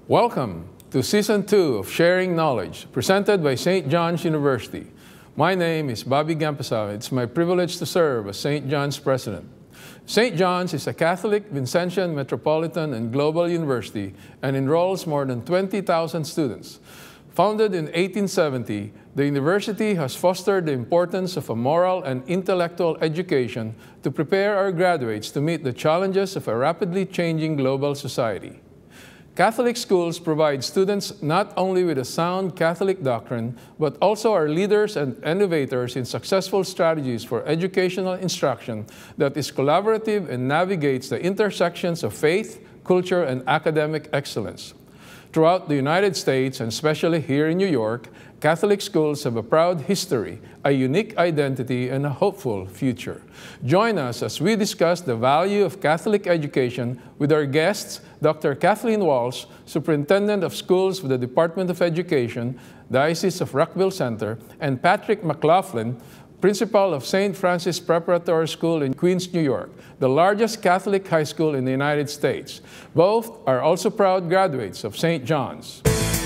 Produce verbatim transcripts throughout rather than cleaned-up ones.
Welcome to Season two of Sharing Knowledge, presented by Saint John's University. My name is Bobby Gampasao. It's my privilege to serve as Saint John's President. Saint John's is a Catholic, Vincentian, Metropolitan, and Global University and enrolls more than twenty thousand students. Founded in eighteen seventy, the university has fostered the importance of a moral and intellectual education to prepare our graduates to meet the challenges of a rapidly changing global society. Catholic schools provide students not only with a sound Catholic doctrine, but also are leaders and innovators in successful strategies for educational instruction that is collaborative and navigates the intersections of faith, culture, and academic excellence. Throughout the United States, and especially here in New York, Catholic schools have a proud history, a unique identity, and a hopeful future. Join us as we discuss the value of Catholic education with our guests, Doctor Kathleen Walsh, Superintendent of Schools for the Department of Education, Diocese of Rockville Center, and Patrick McLaughlin, Principal of Saint Francis Preparatory School in Queens, New York, the largest Catholic high school in the United States. Both are also proud graduates of Saint John's.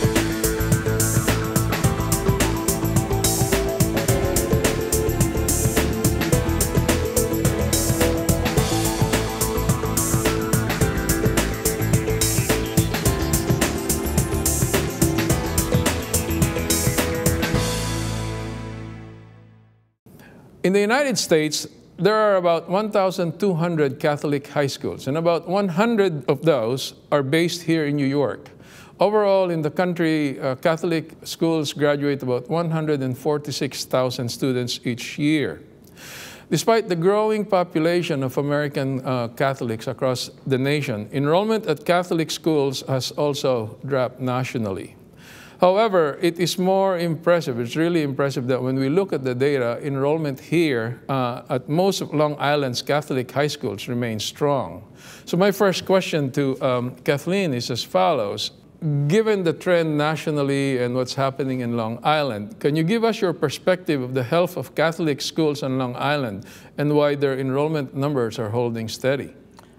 In the United States, there are about one thousand two hundred Catholic high schools, and about one hundred of those are based here in New York. Overall, in the country, uh, Catholic schools graduate about one hundred forty-six thousand students each year. Despite the growing population of American uh, Catholics across the nation, enrollment at Catholic schools has also dropped nationally. However, it is more impressive, it's really impressive that when we look at the data, enrollment here uh, at most of Long Island's Catholic high schools remains strong. So my first question to um, Kathleen is as follows. Given the trend nationally and what's happening in Long Island, can you give us your perspective of the health of Catholic schools on Long Island and why their enrollment numbers are holding steady?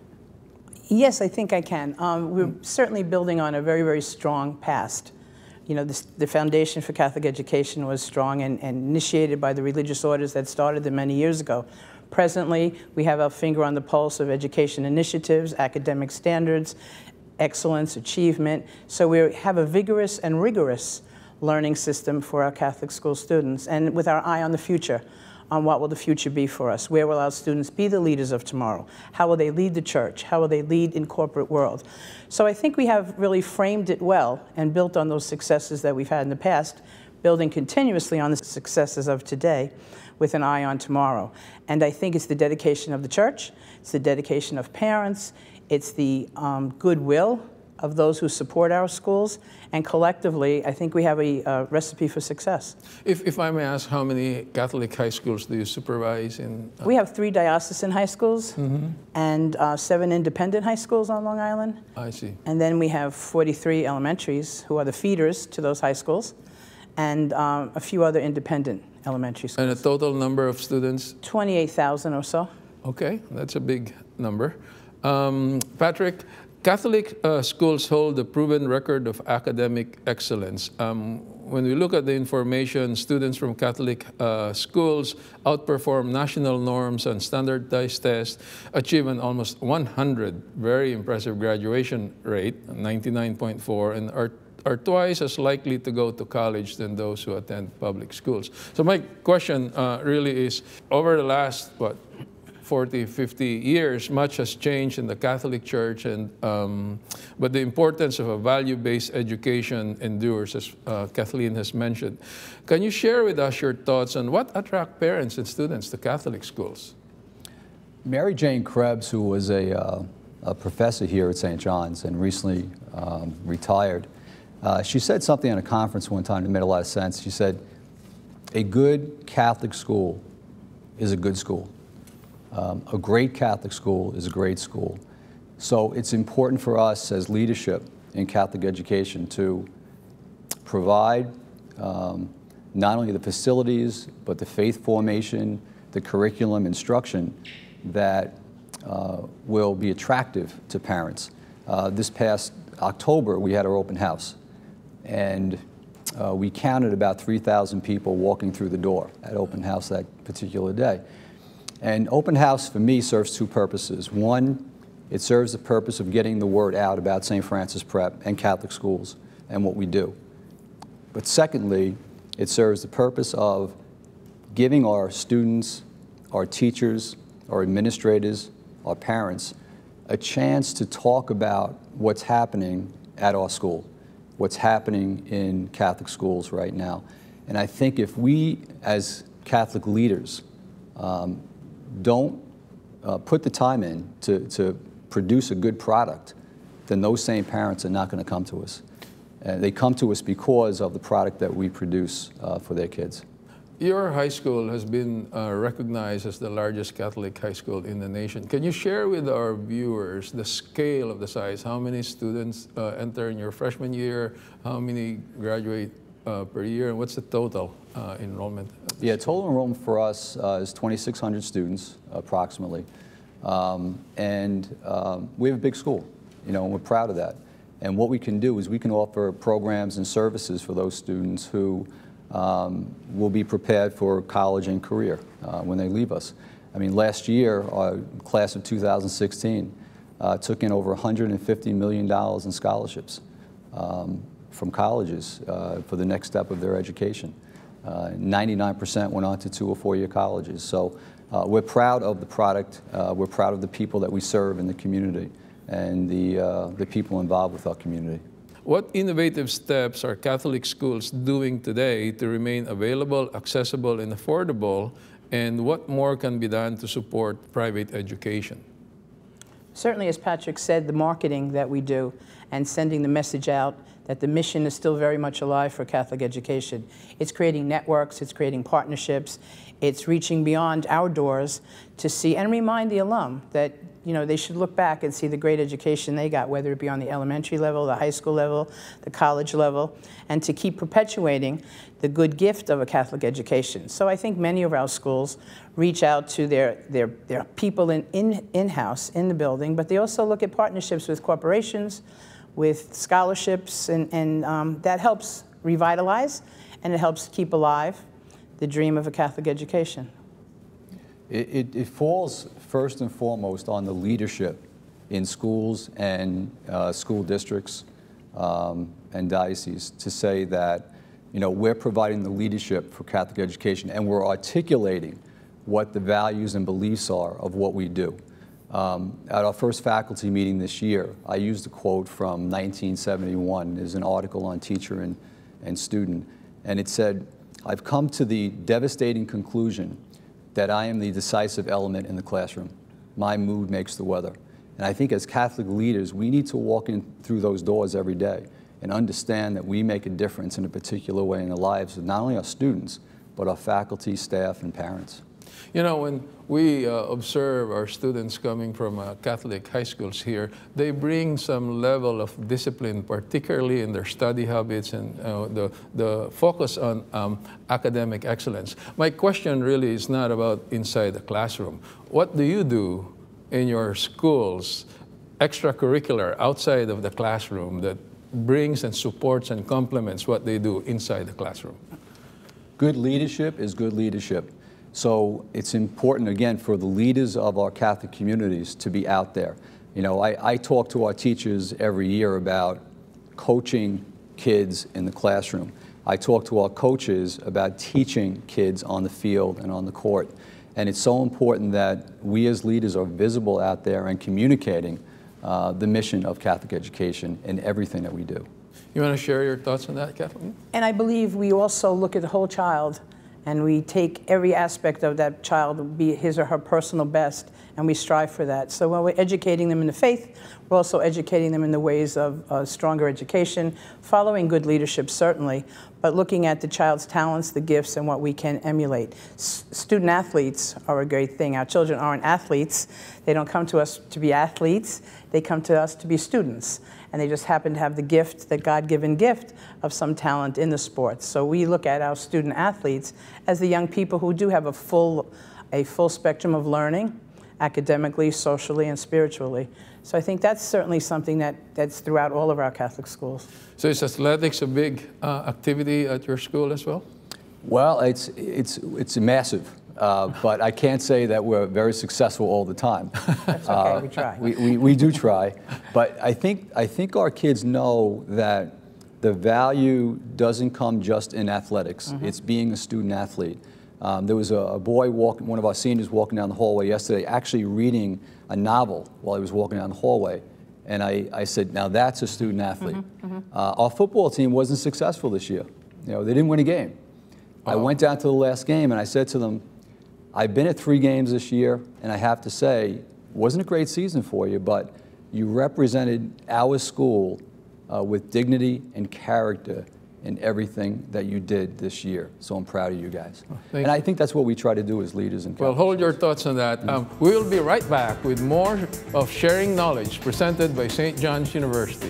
Yes, I think I can. Um, we're certainly building on a very, very strong past. You know, this, the foundation for Catholic education was strong and, and initiated by the religious orders that started them many years ago. Presently, we have our finger on the pulse of education initiatives, academic standards, excellence, achievement. So we have a vigorous and rigorous learning system for our Catholic school students, and with our eye on the future, on what will the future be for us. Where will our students be the leaders of tomorrow? How will they lead the church? How will they lead in corporate world? So I think we have really framed it well and built on those successes that we've had in the past, building continuously on the successes of today with an eye on tomorrow. And I think it's the dedication of the church, it's the dedication of parents, it's the um, goodwill of those who support our schools, and collectively, I think we have a uh, recipe for success. If, if I may ask, how many Catholic high schools do you supervise in? Uh... We have three diocesan high schools mm-hmm. and uh, seven independent high schools on Long Island. I see. And then we have forty-three elementaries who are the feeders to those high schools, and um, a few other independent elementary schools. And a total number of students? twenty-eight thousand or so. Okay, that's a big number. Um, Patrick, Catholic uh, schools hold a proven record of academic excellence. Um, when we look at the information, students from Catholic uh, schools outperform national norms on standardized tests, achieve an almost one hundred, very impressive graduation rate, ninety-nine point four, and are, are twice as likely to go to college than those who attend public schools. So my question uh, really is, over the last, what, forty, fifty years, much has changed in the Catholic Church, and, um, but the importance of a value-based education endures, as uh, Kathleen has mentioned. Can you share with us your thoughts on what attracts parents and students to Catholic schools? Mary Jane Krebs, who was a, uh, a professor here at Saint John's and recently um, retired, uh, she said something at a conference one time that made a lot of sense. She said, a good Catholic school is a good school. Um, a great Catholic school is a great school. So it's important for us as leadership in Catholic education to provide um, not only the facilities, but the faith formation, the curriculum instruction that uh, will be attractive to parents. Uh, this past October, we had our open house. And uh, we counted about three thousand people walking through the door at open house that particular day. And open house, for me, serves two purposes. One, it serves the purpose of getting the word out about Saint Francis Prep and Catholic schools and what we do. But secondly, it serves the purpose of giving our students, our teachers, our administrators, our parents, a chance to talk about what's happening at our school, what's happening in Catholic schools right now. And I think if we, as Catholic leaders, um, don't uh, put the time in to, to produce a good product, then those same parents are not going to come to us. And they come to us because of the product that we produce uh, for their kids. Your high school has been uh, recognized as the largest Catholic high school in the nation. Can you share with our viewers the scale of the size? How many students uh, enter in your freshman year? How many graduate uh, per year? And what's the total uh, enrollment? Yeah, total enrollment for us uh, is twenty-six hundred students, approximately. Um, and um, we have a big school, you know, and we're proud of that. And what we can do is we can offer programs and services for those students who Um, will be prepared for college and career uh, when they leave us. I mean, last year, our class of two thousand sixteen uh, took in over one hundred fifty million dollars in scholarships um, from colleges uh, for the next step of their education. ninety-nine percent uh, went on to two or four-year colleges. So uh, we're proud of the product. Uh, we're proud of the people that we serve in the community and the, uh, the people involved with our community. What innovative steps are Catholic schools doing today to remain available, accessible, and affordable? And what more can be done to support private education? Certainly, as Patrick said, the marketing that we do and sending the message out that the mission is still very much alive for Catholic education. It's creating networks, it's creating partnerships, it's reaching beyond our doors to see and remind the alum that, you know, they should look back and see the great education they got, whether it be on the elementary level, the high school level, the college level, and to keep perpetuating the good gift of a Catholic education. So I think many of our schools reach out to their, their, their people in, in, in-house, in the building, but they also look at partnerships with corporations, with scholarships, and, and um, that helps revitalize, and it helps keep alive the dream of a Catholic education. It, it, it falls first and foremost on the leadership in schools and uh, school districts um, and dioceses to say that, you know, we're providing the leadership for Catholic education and we're articulating what the values and beliefs are of what we do. Um, at our first faculty meeting this year, I used a quote from nineteen seventy-one. There's an article on teacher and, and student, and it said, "I've come to the devastating conclusion that I am the decisive element in the classroom. My mood makes the weather." And I think as Catholic leaders, we need to walk in through those doors every day and understand that we make a difference in a particular way in the lives of not only our students, but our faculty, staff, and parents. You know, when we uh, observe our students coming from uh, Catholic high schools here, they bring some level of discipline, particularly in their study habits and uh, the, the focus on um, academic excellence. My question really is not about inside the classroom. What do you do in your schools, extracurricular, outside of the classroom, that brings and supports and complements what they do inside the classroom? Good leadership is good leadership. So it's important, again, for the leaders of our Catholic communities to be out there. You know, I, I talk to our teachers every year about coaching kids in the classroom. I talk to our coaches about teaching kids on the field and on the court. And it's so important that we as leaders are visible out there and communicating uh, the mission of Catholic education in everything that we do. You want to share your thoughts on that, Kathleen? And I believe we also look at the whole child, and we take every aspect of that child, be his or her personal best, and we strive for that. So when we're educating them in the faith, we're also educating them in the ways of uh, stronger education, following good leadership, certainly, but looking at the child's talents, the gifts, and what we can emulate. S student athletes are a great thing. Our children aren't athletes. They don't come to us to be athletes. They come to us to be students. And they just happen to have the gift, the God-given gift of some talent in the sports. So we look at our student athletes as the young people who do have a full, a full spectrum of learning, academically, socially, and spiritually. So I think that's certainly something that, that's throughout all of our Catholic schools. So is athletics a big uh, activity at your school as well? Well, it's, it's, it's massive, uh, but I can't say that we're very successful all the time. That's okay, uh, we try. We, we, we do try, but I think, I think our kids know that the value doesn't come just in athletics. Mm-hmm. It's being a student athlete. Um, there was a, a boy, walk, one of our seniors walking down the hallway yesterday, actually reading a novel while he was walking down the hallway. And I, I said, now that's a student athlete. Mm-hmm, mm-hmm. Uh, our football team wasn't successful this year. You know, they didn't win a game. Oh. I went down to the last game and I said to them, I've been at three games this year, and I have to say, it wasn't a great season for you, but you represented our school uh, with dignity and character in everything that you did this year. So I'm proud of you guys. Oh, and you. I think that's what we try to do as leaders in Well, hold your thoughts on that. Um, we'll be right back with more of Sharing Knowledge presented by Saint John's University.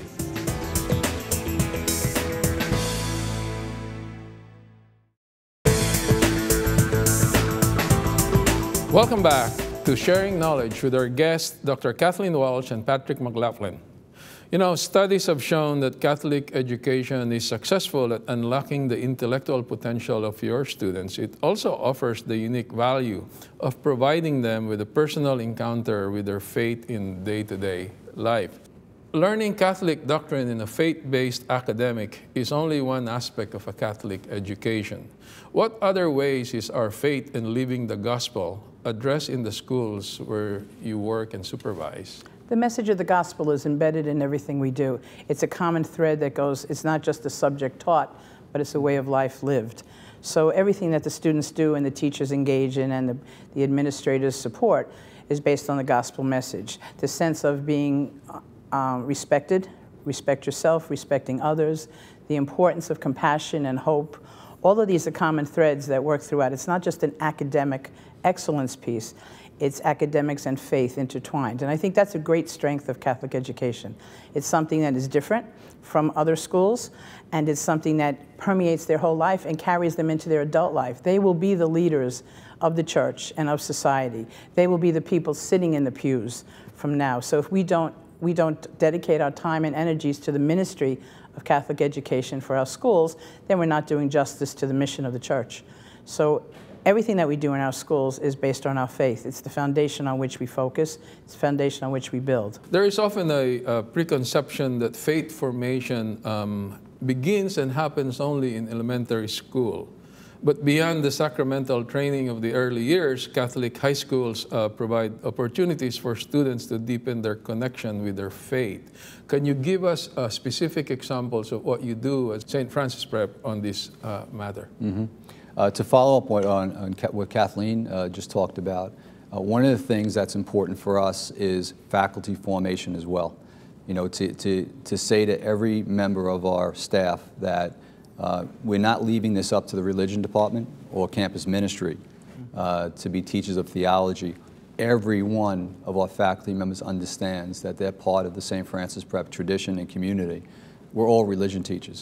Welcome back to Sharing Knowledge with our guests, Doctor Kathleen Walsh and Patrick McLaughlin. You know, studies have shown that Catholic education is successful at unlocking the intellectual potential of your students. It also offers the unique value of providing them with a personal encounter with their faith in day-to-day life. Learning Catholic doctrine in a faith-based academic is only one aspect of a Catholic education. What other ways is our faith in living the gospel addressed in the schools where you work and supervise? The message of the gospel is embedded in everything we do. It's a common thread that goes, it's not just a subject taught, but it's a way of life lived. So everything that the students do and the teachers engage in and the, the administrators support is based on the gospel message. The sense of being um, respected, respect yourself, respecting others, the importance of compassion and hope. All of these are common threads that work throughout. It's not just an academic excellence piece. It's academics and faith intertwined. And I think that's a great strength of Catholic education. It's something that is different from other schools, and it's something that permeates their whole life and carries them into their adult life. They will be the leaders of the church and of society. They will be the people sitting in the pews from now. So if we don't, we don't dedicate our time and energies to the ministry of Catholic education for our schools, then we're not doing justice to the mission of the church. So everything that we do in our schools is based on our faith. It's the foundation on which we focus. It's the foundation on which we build. There is often a, a preconception that faith formation um, begins and happens only in elementary school. But beyond the sacramental training of the early years, Catholic high schools uh, provide opportunities for students to deepen their connection with their faith. Can you give us uh, specific examples of what you do at Saint Francis Prep on this uh, matter? Mm-hmm. Uh, to follow up on, on what Kathleen uh, just talked about, uh, one of the things that's important for us is faculty formation as well. You know, to, to, to say to every member of our staff that uh, we're not leaving this up to the religion department or campus ministry uh, to be teachers of theology. Every one of our faculty members understands that they're part of the Saint Francis Prep tradition and community. We're all religion teachers.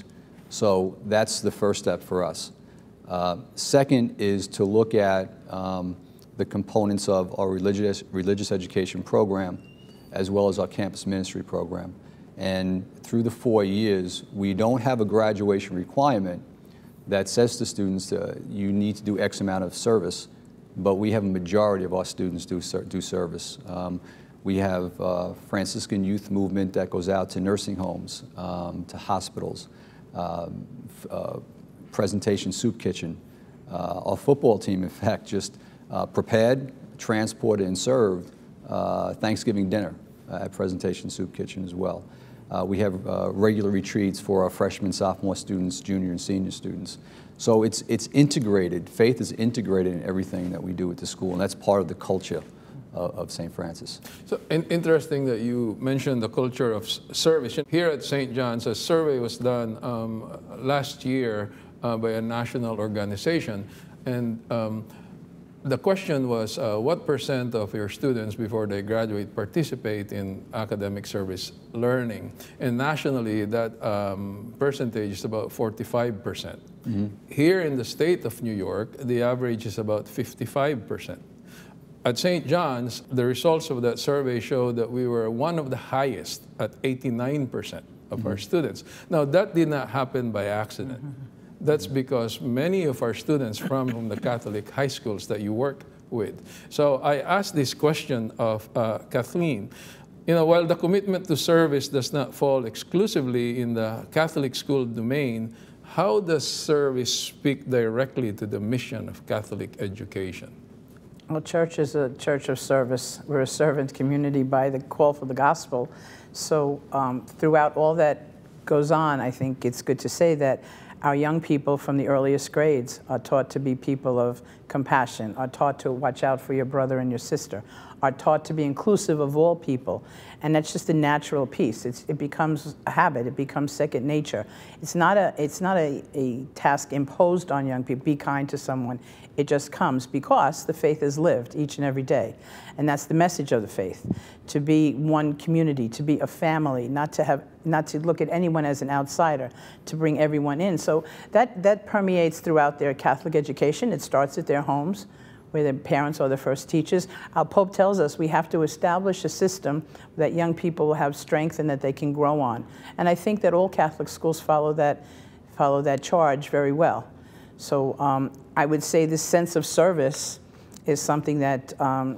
So that's the first step for us. Uh, second is to look at um, the components of our religious, religious education program as well as our campus ministry program. And through the four years, we don't have a graduation requirement that says to students uh, you need to do X amount of service, but we have a majority of our students do, do service. Um, we have uh, Franciscan youth movement that goes out to nursing homes, um, to hospitals, um, uh, presentation soup kitchen. Uh, our football team, in fact, just uh, prepared, transported, and served uh, Thanksgiving dinner uh, at Presentation Soup Kitchen as well. Uh, we have uh, regular retreats for our freshman, sophomore students, junior and senior students. So it's, it's integrated. Faith is integrated in everything that we do at the school, and that's part of the culture of, of Saint Francis. So in, interesting that you mentioned the culture of service. Here at Saint John's, a survey was done um, last year uh, by a national organization, and um, the question was, uh, what percent of your students before they graduate participate in academic service learning? And nationally, that um, percentage is about forty-five percent. Mm-hmm. Here in the state of New York, the average is about fifty-five percent. At Saint John's, the results of that survey showed that we were one of the highest at eighty-nine percent of mm-hmm. our students. Now, that did not happen by accident. Mm-hmm. That's because many of our students from, from the Catholic high schools that you work with. So I asked this question of uh, Kathleen. You know, while the commitment to service does not fall exclusively in the Catholic school domain, how does service speak directly to the mission of Catholic education? Well, church is a church of service. We're a servant community by the call for the gospel. So um, throughout all that goes on, I think it's good to say that our young people from the earliest grades are taught to be people of compassion, are taught to watch out for your brother and your sister, are taught to be inclusive of all people. And that's just a natural piece. It's, it becomes a habit. It becomes second nature. It's not, a, it's not a, a task imposed on young people. Be kind to someone. It just comes because the faith is lived each and every day. And that's the message of the faith, to be one community, to be a family, not to, have, not to look at anyone as an outsider, to bring everyone in. So that, that permeates throughout their Catholic education. It starts at their homes, where their parents are the first teachers. Our Pope tells us we have to establish a system that young people will have strength and that they can grow on. And I think that all Catholic schools follow that, follow that charge very well. So um, I would say this sense of service is something that um,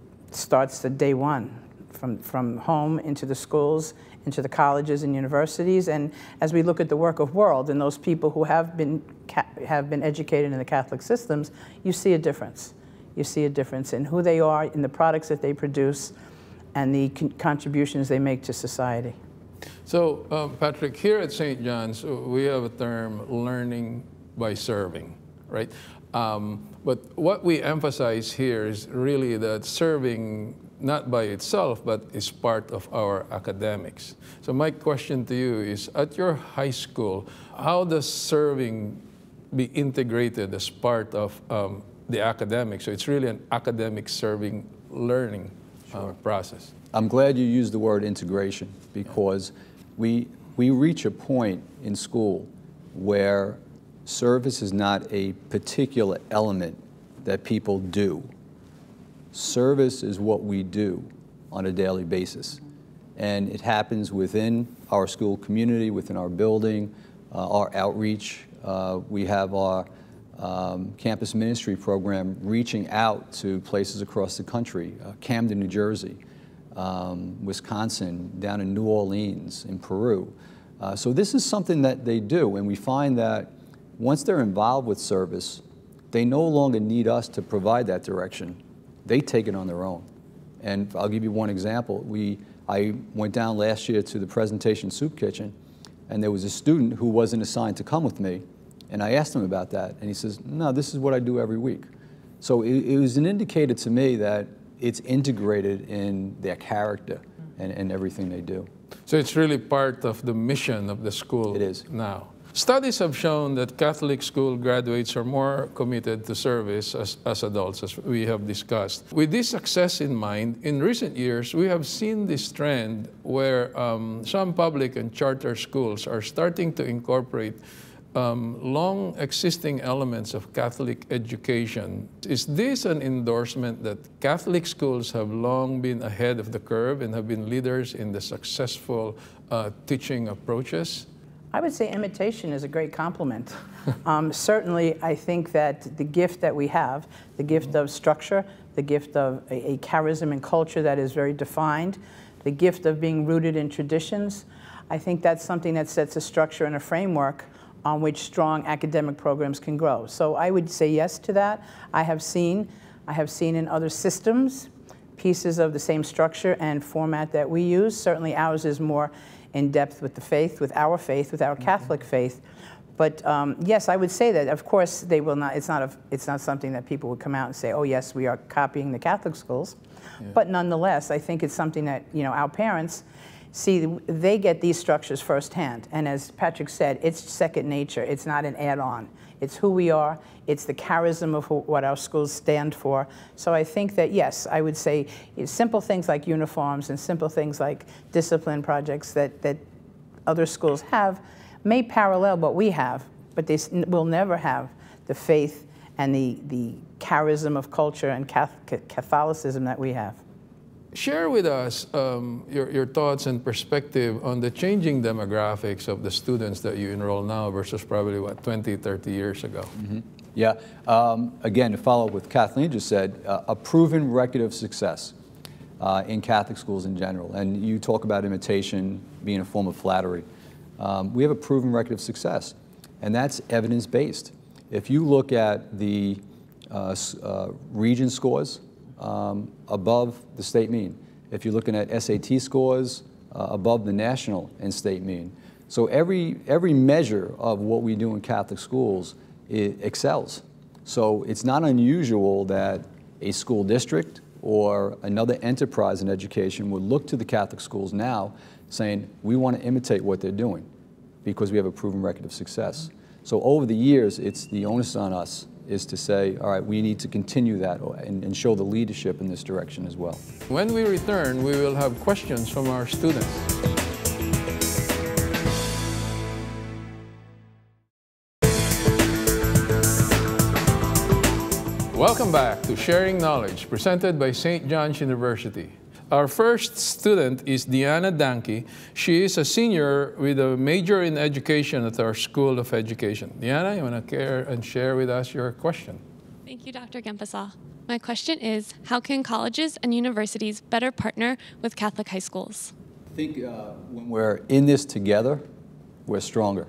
starts at day one, from, from home into the schools, into the colleges and universities. And as we look at the work of world and those people who have been, have been educated in the Catholic systems, you see a difference. You see a difference in who they are, in the products that they produce, and the con contributions they make to society. So, um, Patrick, here at Saint John's, we have a term, learning by serving, right? Um, but what we emphasize here is really that serving not by itself, but is part of our academics. So my question to you is, at your high school, how does serving be integrated as part of um, the academics? So it's really an academic serving learning uh, process. I'm glad you used the word integration, because we, we reach a point in school where service is not a particular element that people do. Service is what we do on a daily basis. And it happens within our school community, within our building, uh, our outreach. Uh, we have our um, campus ministry program reaching out to places across the country, uh, Camden, New Jersey, um, Wisconsin, down in New Orleans, in Peru. Uh, so this is something that they do, and we find that once they're involved with service, they no longer need us to provide that direction. They take it on their own. And I'll give you one example. We, I went down last year to the Presentation Soup Kitchen, and there was a student who wasn't assigned to come with me, and I asked him about that, and he says, no, this is what I do every week. So it, it was an indicator to me that it's integrated in their character and, and everything they do. So it's really part of the mission of the school. It is. Now. Studies have shown that Catholic school graduates are more committed to service as, as adults, as we have discussed. With this success in mind, in recent years, we have seen this trend where um, some public and charter schools are starting to incorporate um, long existing elements of Catholic education. Is this an endorsement that Catholic schools have long been ahead of the curve and have been leaders in the successful uh, teaching approaches? I would say imitation is a great compliment. um, certainly, I think that the gift that we have, the gift of structure, the gift of a, a charism and culture that is very defined, the gift of being rooted in traditions, I think that's something that sets a structure and a framework on which strong academic programs can grow. So I would say yes to that. I have seen, I have seen in other systems pieces of the same structure and format that we use. Certainly ours is more in depth with the faith, with our faith, with our mm-hmm. Catholic faith. But um, yes, I would say that. Of course, they will not. It's not a. It's not something that people would come out and say, "Oh, yes, we are copying the Catholic schools." Yeah. But nonetheless, I think it's something that you know our parents see. They get these structures firsthand, and as Patrick said, it's second nature. It's not an add-on. It's who we are. It's the charism of who, what our schools stand for. So I think that, yes, I would say simple things like uniforms and simple things like discipline projects that, that other schools have may parallel what we have, but they will never have the faith and the, the charism of culture and Catholicism that we have. Share with us um, your, your thoughts and perspective on the changing demographics of the students that you enroll now versus probably, what, twenty, thirty years ago? Mm-hmm. Yeah. Um, again, to follow up what Kathleen just said, uh, a proven record of success uh, in Catholic schools in general. And you talk about imitation being a form of flattery. Um, we have a proven record of success, and that's evidence-based. If you look at the uh, uh, region scores, Um, above the state mean. If you're looking at S A T scores, uh, above the national and state mean. So every, every measure of what we do in Catholic schools, it excels. So it's not unusual that a school district or another enterprise in education would look to the Catholic schools now saying, we want to imitate what they're doing because we have a proven record of success. So over the years, it's the onus on us is to say, all right, we need to continue that and, and show the leadership in this direction as well. When we return, we will have questions from our students. Welcome back to Sharing Knowledge, presented by Saint John's University. Our first student is Deanna Danke. She is a senior with a major in education at our School of Education. Deanna, you want to care and share with us your question? Thank you, Doctor Gempesaw. My question is, how can colleges and universities better partner with Catholic high schools? I think uh, when we're in this together, we're stronger.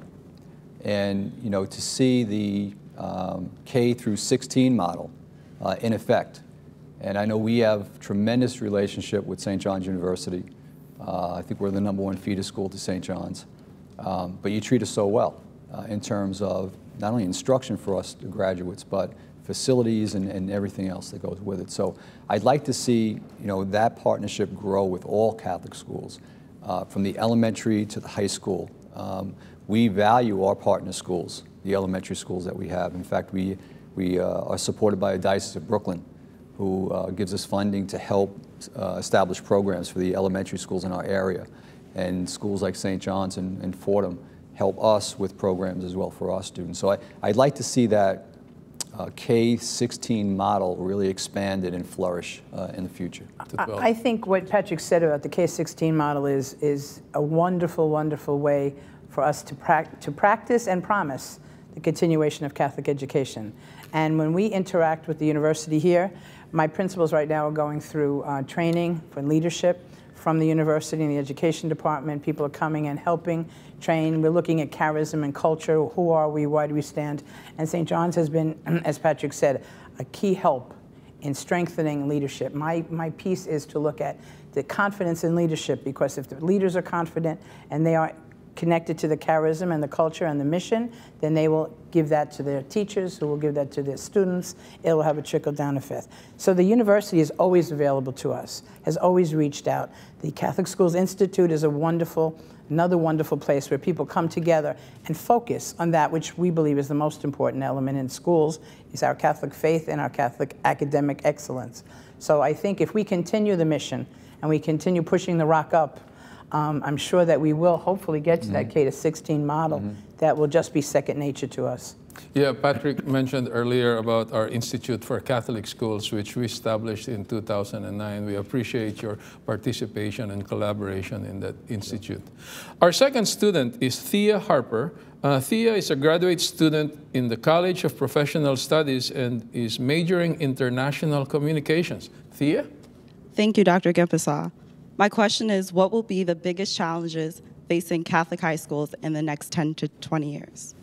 And, you know, to see the um, K through sixteen model uh, in effect. And I know we have tremendous relationship with Saint John's University. Uh, I think we're the number one feeder school to Saint John's. Um, but you treat us so well uh, in terms of not only instruction for us graduates, but facilities and, and everything else that goes with it. So I'd like to see, you know, that partnership grow with all Catholic schools, uh, from the elementary to the high school. Um, we value our partner schools, the elementary schools that we have. In fact, we, we uh, are supported by a Diocese of Brooklyn, who uh, gives us funding to help uh, establish programs for the elementary schools in our area. And schools like Saint John's and, and Fordham help us with programs as well for our students. So I, I'd like to see that uh, K sixteen model really expanded and flourish uh, in the future. I, I think what Patrick said about the K sixteen model is, is a wonderful, wonderful way for us to, pra to practice and promise the continuation of Catholic education. And when we interact with the university here, my principals right now are going through uh, training for leadership from the university and the education department. People are coming and helping train. We're looking at charism and culture. Who are we? Why do we stand? And Saint John's has been, as Patrick said, a key help in strengthening leadership. My, my piece is to look at the confidence in leadership, because if the leaders are confident and they are connected to the charism and the culture and the mission, then they will give that to their teachers, who will give that to their students. It will have a trickle-down effect. So the university is always available to us, has always reached out. The Catholic Schools Institute is a wonderful, another wonderful place where people come together and focus on that which we believe is the most important element in schools, is our Catholic faith and our Catholic academic excellence. So I think if we continue the mission and we continue pushing the rock up, Um, I'm sure that we will hopefully get to mm-hmm. that K to sixteen model mm-hmm. that will just be second nature to us. Yeah, Patrick mentioned earlier about our Institute for Catholic Schools, which we established in two thousand nine. We appreciate your participation and collaboration in that institute. Our second student is Thea Harper. Uh, Thea is a graduate student in the College of Professional Studies and is majoring in international communications. Thea? Thank you, Doctor Gempesaw. My question is, what will be the biggest challenges facing Catholic high schools in the next ten to twenty years?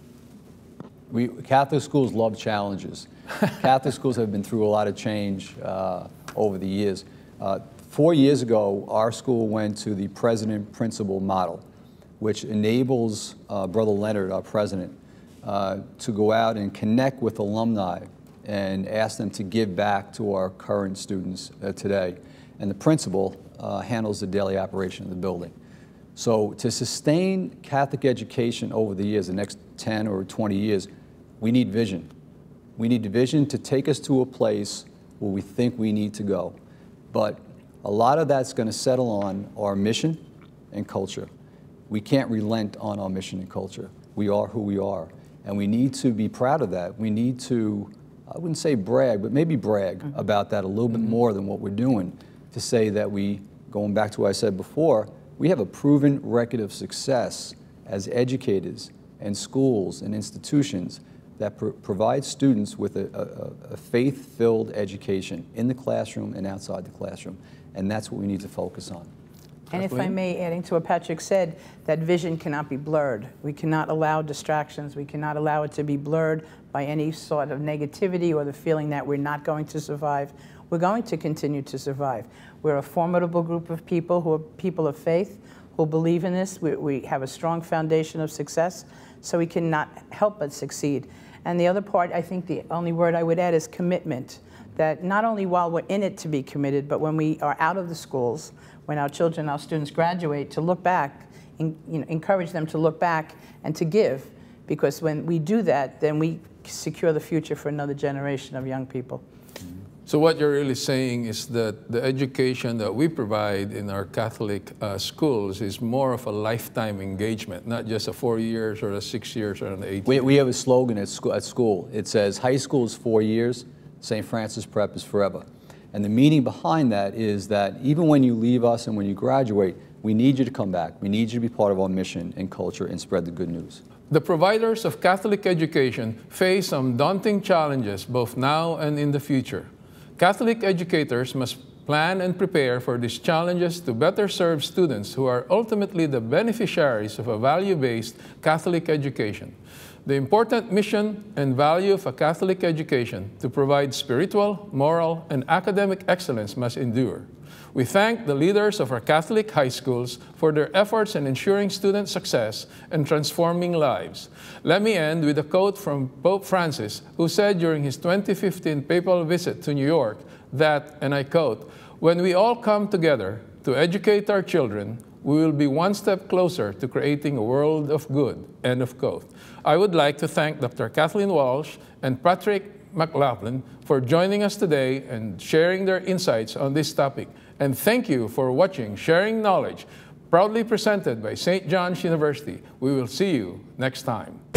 We, Catholic schools love challenges. Catholic schools have been through a lot of change uh, over the years. Uh, four years ago, our school went to the president-principal model, which enables uh, Brother Leonard, our president, uh, to go out and connect with alumni and ask them to give back to our current students uh, today. And the principal uh, handles the daily operation of the building. So to sustain Catholic education over the years, the next ten or twenty years, we need vision. We need vision to take us to a place where we think we need to go. But a lot of that's going to settle on our mission and culture. We can't relent on our mission and culture. We are who we are. And we need to be proud of that. We need to I wouldn't say brag, but maybe brag mm-hmm. about that a little bit more than what we're doing, to say that we, going back to what I said before, we have a proven record of success as educators and schools and institutions that pr provide students with a, a, a faith-filled education in the classroom and outside the classroom. And that's what we need to focus on. And if I may, adding to what Patrick said, that vision cannot be blurred. We cannot allow distractions. We cannot allow it to be blurred by any sort of negativity or the feeling that we're not going to survive. We're going to continue to survive. We're a formidable group of people who are people of faith, who believe in this. We, we have a strong foundation of success, so we cannot help but succeed. And the other part, I think the only word I would add is commitment. That not only while we're in it to be committed, but when we are out of the schools, when our children, our students graduate, to look back, in, you know, encourage them to look back and to give. Because when we do that, then we secure the future for another generation of young people. So what you're really saying is that the education that we provide in our Catholic uh, schools is more of a lifetime engagement, not just a four years or a six years or an eight we, years. We have a slogan at school, at school. It says, high school is four years, Saint Francis Prep is forever. And the meaning behind that is that even when you leave us and when you graduate, we need you to come back. We need you to be part of our mission and culture and spread the good news. The providers of Catholic education face some daunting challenges both now and in the future. Catholic educators must plan and prepare for these challenges to better serve students who are ultimately the beneficiaries of a value-based Catholic education. The important mission and value of a Catholic education to provide spiritual, moral, and academic excellence must endure. We thank the leaders of our Catholic high schools for their efforts in ensuring student success and transforming lives. Let me end with a quote from Pope Francis, who said during his twenty fifteen papal visit to New York that, and I quote, "When we all come together to educate our children, we will be one step closer to creating a world of good," end of quote. I would like to thank Doctor Kathleen Walsh and Patrick McLaughlin for joining us today and sharing their insights on this topic. And thank you for watching Sharing Knowledge, proudly presented by Saint John's University. We will see you next time.